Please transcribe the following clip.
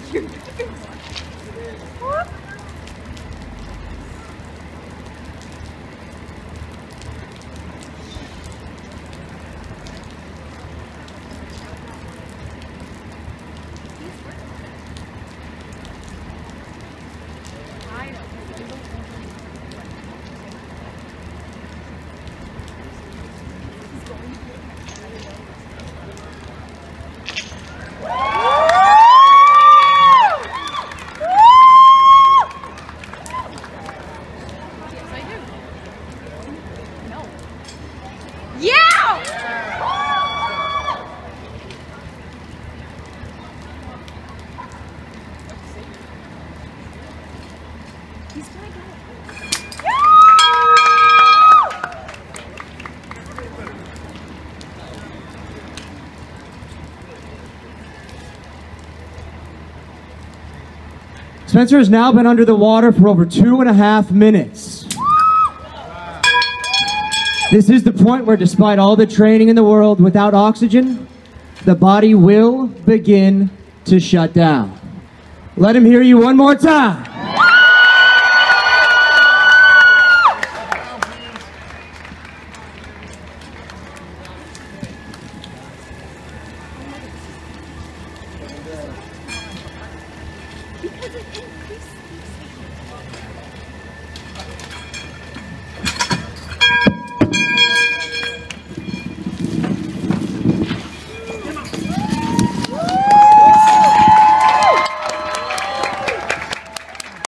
Spencer has now been under the water for over 2.5 minutes. This is the point where, despite all the training in the world, without oxygen, the body will begin to shut down. Let him hear you one more time.